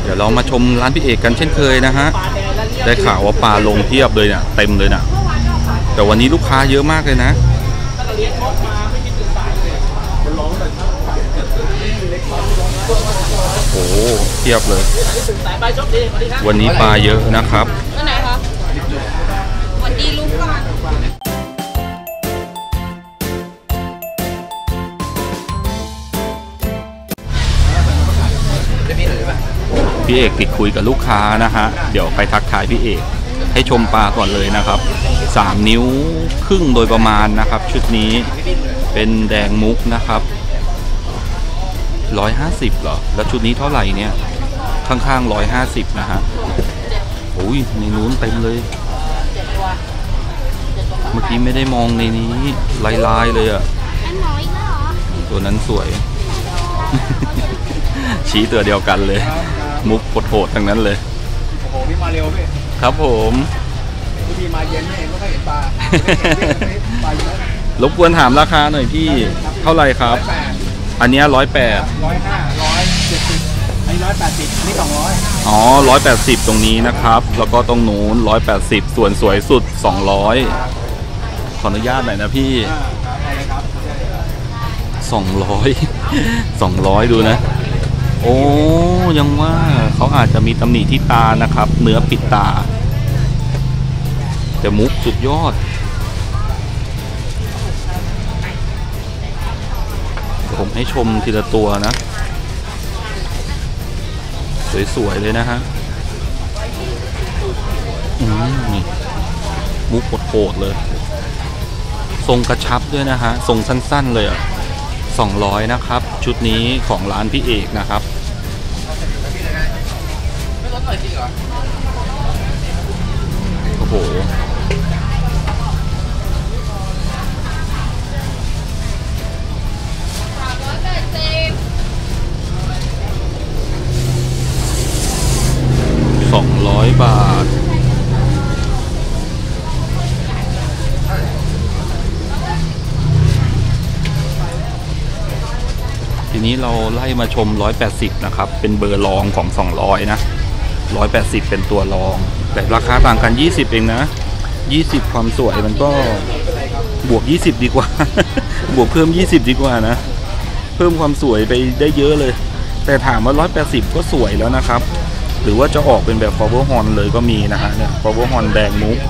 เดี๋ยวเรามาชมร้านพี่เอกกันเช่นเคยนะฮะได้ข่าวว่าปลาลงเทียบเลยเนี่ยเต็มเลยนะแต่วันนี้ลูกค้าเยอะมากเลยนะโอ้เทียบเลยวันนี้ปลาเยอะนะครับไหนคะวันดีลุงก่อนพี่เอกติดคุยกับลูกค้านะฮะเดี๋ยวไปทักทายพี่เอกให้ชมปลาก่อนเลยนะครับ3 นิ้วครึ่งโดยประมาณนะครับชุดนี้เป็นแดงมุกนะครับ150เหรอแล้วชุดนี้เท่าไหร่เนี่ยข้างๆ150นะฮะโอ้ยในนู้นเต็มเลยเมื่อกี้ไม่ได้มองในนี้ลายๆเลยอะตัวนั้นสวย ชี้ตัวเดียวกันเลยมุกโหดๆทั้งนั้นเลยโอ้โหพี่มาเร็วพี่ครับผมพี่มาเย็นไม่เห็นก็ไม่เห็นปลาปลาเยอะรบกวนถามราคาหน่อยพี่เท่าไหร่ครับอันนี้108 150 อันนี้180อันนี้200 อ๋อ180ตรงนี้นะครับแล้วก็ตรงนู้น180ส่วนสวยสุด200ขออนุญาตหน่อยนะพี่200ดูนะโอ้ยังว่าเขาอาจจะมีตำหนิที่ตานะครับเนื้อปิดตาแต่มุกสุดยอดผมให้ชมทีละตัวนะสวยๆเลยนะฮะนี่มุกโหดๆเลยทรงกระชับด้วยนะฮะทรงสั้นๆเลยอ่ะ200นะครับชุดนี้ของร้านพี่เอกนะครับโอ้โห200 บาททีนี้เราไล่มาชม180นะครับเป็นเบอร์รองของ200นะ180เป็นตัวรองแต่ราคาต่างกัน20เองนะ20ความสวยมันก็บวก20ดีกว่า บวกเพิ่ม20ดีกว่านะเพิ่มความสวยไปได้เยอะเลยแต่ถามว่า180ก็สวยแล้วนะครับหรือว่าจะออกเป็นแบบ power horn เลยก็มีนะฮะเนี่ย power horn แดงมุก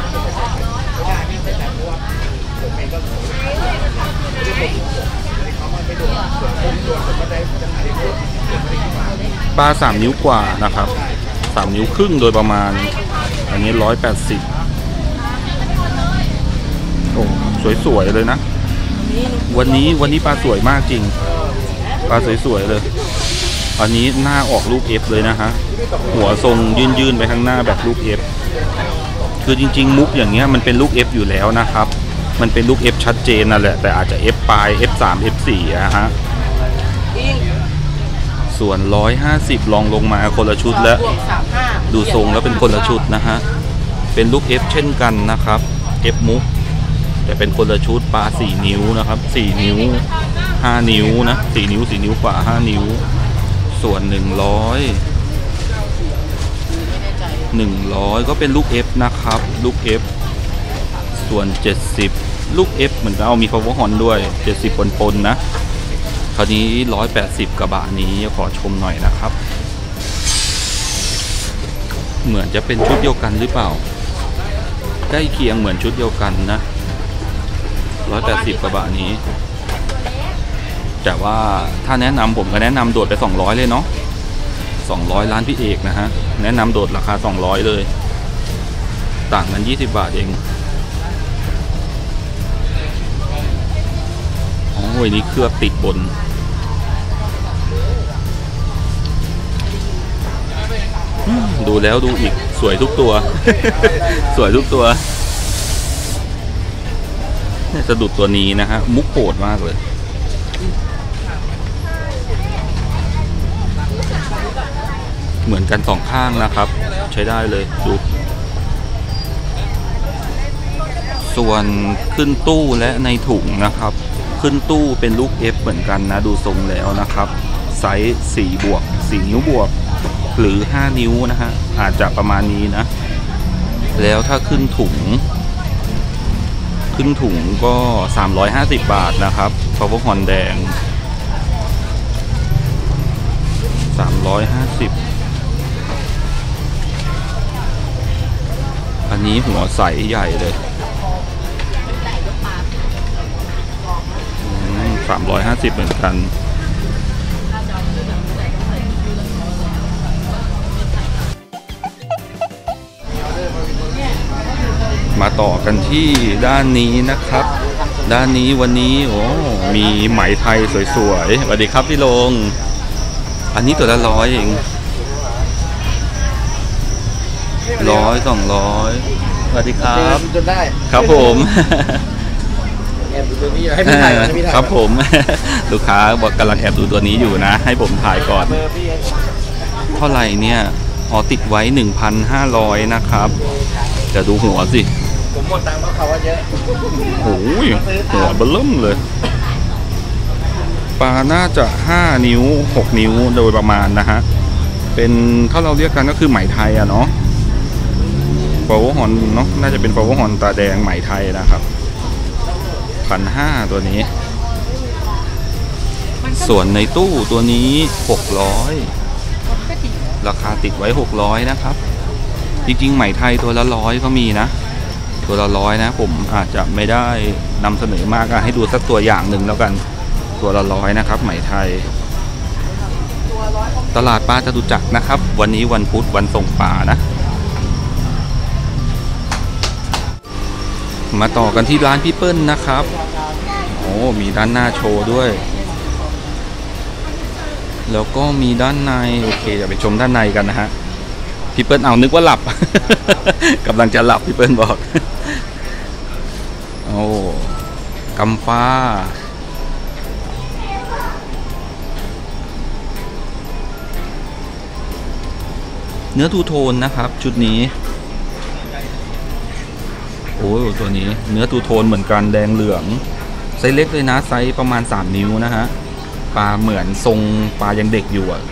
ปลา3 นิ้วกว่านะครับ3 นิ้วครึ่งโดยประมาณอันนี้180โอ้สวยๆเลยนะวันนี้ปลาสวยมากจริงปลาสวยๆเลยอันนี้หน้าออกลูก F เลยนะฮะหัวทรงยื่นๆไปข้างหน้าแบบลูก F คือจริงๆมุกอย่างเงี้ยมันเป็นลูก F อยู่แล้วนะครับมันเป็นลูก F ชัดเจนนั่นแหละแต่อาจจะ F ปลาย F3 F4 อะฮะส่วน150ลองลงมาคนละชุดแล้วดูทรงแล้วเป็นคนละชุดนะฮะเป็นลูก F เช่นกันนะครับ F มุกแต่เป็นคนละชุดปลา4 นิ้วนะครับ4 นิ้ว5 นิ้วนะ4 นิ้ว4 นิ้วกว่า5 นิ้วส่วน100ก็เป็นลูก F นะครับลูก F ส่วน70ลูก F เหมือนกันเอามี power horn ด้วย70ปนๆนะคราวนี้180กระบะนี้ขอชมหน่อยนะครับเหมือนจะเป็นชุดเดียวกันหรือเปล่าใกล้เคียงเหมือนชุดเดียวกันนะ180กระบะนี้แต่ว่าถ้าแนะนำผมก็แนะนำโดดไป200เลยเนาะ200ร้านพี่เอกนะฮะแนะนำโดดราคา200เลยต่างกัน20 บาทเองโอ้ยนี่เคลือบติดบนดูแล้วดูอีกสวยทุกตัว สวยทุกตัวสะดุดตัวนี้นะฮะมุกโหดมากเลยเหมือนกัน2 ข้างนะครับใช้ได้เลยดูส่วนขึ้นตู้และในถุงนะครับขึ้นตู้เป็นลูก F เหมือนกันนะดูทรงแล้วนะครับไซส์4 บวก4 นิ้วบวกหรือ5นิ้วนะฮะอาจจะประมาณนี้นะแล้วถ้าขึ้นถุงก็350 บาทนะครับพาวเวอร์ฮอนแดง350อันนี้หัวใสใหญ่เลย350เหมือนกันมาต่อกันที่ด้านนี้นะครับ ด้านนี้วันนี้โอ้มีไหมไทยสวยๆสวัสดีครับพี่ลงอันนี้ตัวละ100เอง100 200สวัสดีครับจนได้ครับผมแอบดูตัวนี้ให้พี่ถ่ายให้พี่ถ่ายครับผม ลูกค้าบอกกำลังแอบดูตัวนี้อยู่นะให้ผมถ่ายก่อนเท่าไหร่เนี่ยอ๋อติดไว้ 1,500 นะครับจะดูหัวสิผมหมดตังค์เพราะเขาว่าเยอะโอ้ยหัวเบิ่มเลยปลาน่าจะ5นิ้ว6นิ้วโดยประมาณนะฮะเป็นถ้าเราเรียกกันก็คือไหมไทยอะเนาะฟาวเวอร์ฮอนเนาะน่าจะเป็นฟาวเวอร์ฮอนตาแดงไหมไทยนะครับ1,500ตัวนี้ส่วนในตู้ตัวนี้600ราคาติดไว้600นะครับจริงๆไหมไทยตัวละ100ก็มีนะตัวละ100นะผมอาจจะไม่ได้นำเสนอมากให้ดูสักตัวอย่างหนึ่งแล้วกันตัวละ100นะครับไหมไทยตลาดปลาจตุจักรนะครับวันนี้วันพุธวันส่งปลานะมาต่อกันที่ร้านพี่เปิ้ลนะครับโอ้มีด้านหน้าโชว์ด้วยแล้วก็มีด้านในโอเคเดี๋ยวไปชมด้านในกันนะฮะพี่เปิ้ลเอานึกว่าหลับ กำลังจะหลับพี่เปิ้ลบอกโอ้กำฟ้าเนื้อทูโทนนะครับชุดนี้โอ้ตัวนี้เนื้อทูโทนเหมือนกันแดงเหลืองไซส์เล็กเลยนะไซส์ประมาณ3นิ้วนะฮะปลาเหมือนทรงปลายังเด็กอยู่อ่ะ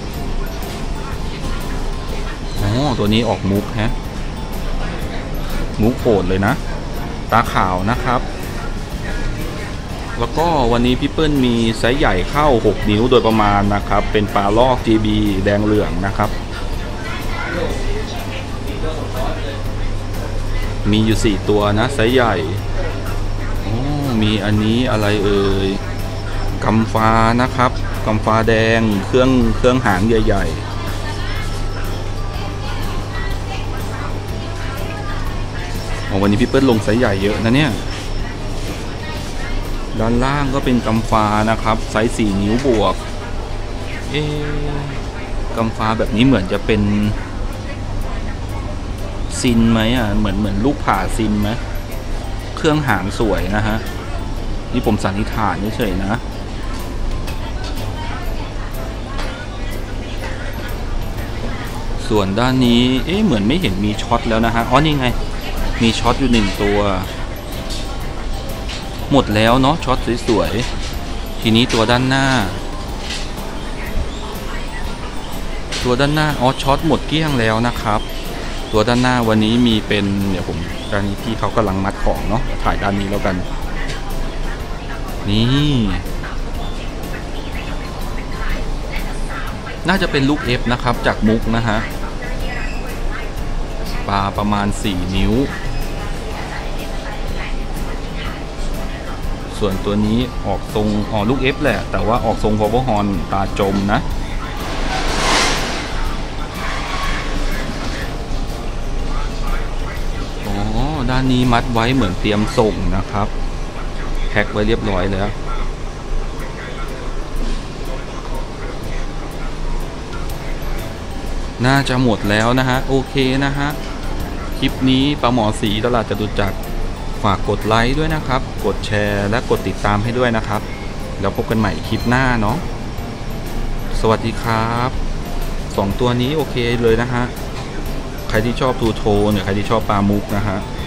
อ๋อตัวนี้ออกมุกฮะมุกโผล่เลยนะตาขาวนะครับแล้วก็วันนี้พี่เปิ้ลมีไซส์ใหญ่เข้า6นิ้วโดยประมาณนะครับเป็นปลาลอก GB แดงเหลืองนะครับมีอยู่4ตัวนะไซส์ใหญ่โอ้มีอันนี้อะไรเอ่ยกำฟ้านะครับกำฟ้าแดงเครื่องหางใหญ่ๆวันนี้พี่เปิ้ลลงไซส์ใหญ่เยอะนะเนี่ยด้านล่างก็เป็นกำฟ้านะครับไซส์4นิ้วบวกกำฟ้าแบบนี้เหมือนจะเป็นซินไหมอ่ะเหมือนลูกผ่าซินไหมเครื่องหางสวยนะฮะนี่ผมสันนิษฐานเฉยๆนะส่วนด้านนี้เหมือนไม่เห็นมีช็อตแล้วนะฮะอ๋อนี่ไงมีช็อตอยู่1ตัวหมดแล้วเนาะช็อตสวยๆทีนี้ตัวด้านหน้าอ๋อช็อตหมดเกลี้ยงแล้วนะครับตัวด้านหน้าวันนี้มีเป็นเดี๋ยวผมด้านนี้พี่เขากำลังมัดของเนาะถ่ายด้านนี้แล้วกันนี่น่าจะเป็นลูก F นะครับจากมุกนะฮะปลาประมาณ4นิ้วส่วนตัวนี้ออกทรงลูก F แหละแต่ว่าออกทรงพาวเวอร์ฮอนตาจมนะด้านนี้มัดไว้เหมือนเตรียมส่งนะครับแพ็คไว้เรียบร้อยแล้วน่าจะหมดแล้วนะฮะโอเคนะฮะคลิปนี้ปลาหมอสีตลาดจตุจักรฝากกดไลค์ด้วยนะครับกดแชร์และกดติดตามให้ด้วยนะครับแล้วพบกันใหม่คลิปหน้าเนาะสวัสดีครับ2ตัวนี้โอเคเลยนะฮะใครที่ชอบทูโทนหรือใครที่ชอบปลามุกนะฮะ